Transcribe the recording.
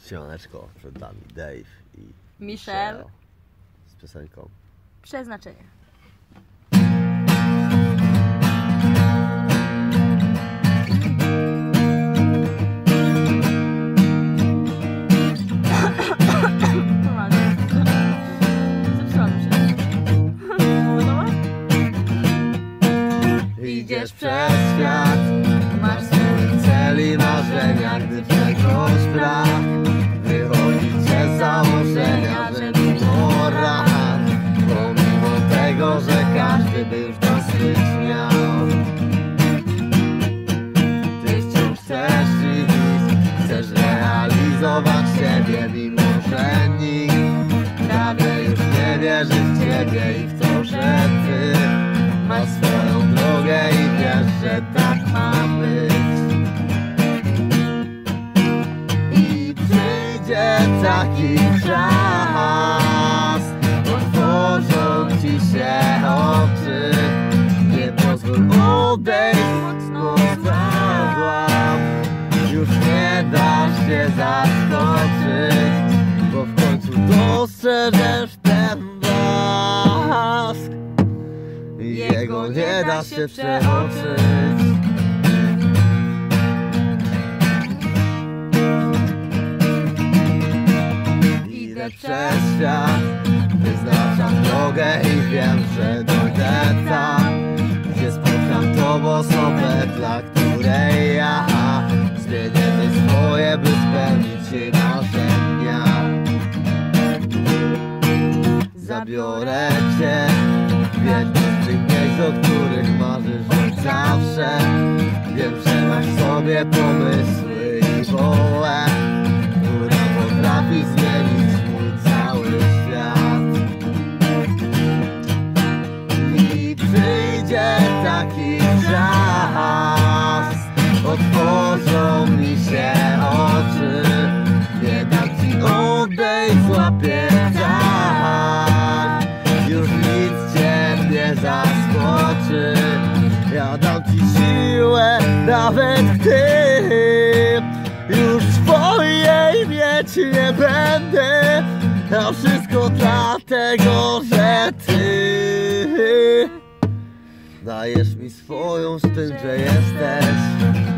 Siemaneczko, przed nami Dave i Michelle z piosenką Przeznaczenie. Idziesz przez świat, masz swój cel i marzenia, gdy czegoś brak, wychodzi cię z założenia, że mimo ran, pomimo tego, że każdy by już dosyć miał, ty wciąż chcesz iść, chcesz realizować siebie, mimo że nikt prawie już nie wierzy w ciebie i w to, że ty masz swoją drogę i wiesz, że tak ma być. I przyjdzie taki czas, otworzą ci się oczy, nie pozwól odejść mocno złap, już nie dasz się zaskoczyć, bo w końcu dostrzeżesz ten blask. Jego nie da się przeoczyć. Idę przez świat, wyznaczam drogę i wiem, że dojdę tam, gdzie spotkam tą osobę, dla której ja zmienię swoje, by spełnić jej marzenia. Zabiorę cię w jedno z tych miejsc, o których marzysz od zawsze. Wiem, że masz w sobie pomysły i wołę, która potrafi zmienić mój cały świat. I przyjdzie taki czas, otworzą mi się oczy, nie dam ci odejść, złapię tak, już nic cię nie zaskoczy. Ja dam ci siłę, nawet gdy już swojej mieć nie będę, a wszystko dlatego, że ty dajesz mi swoją z tym, że jesteś.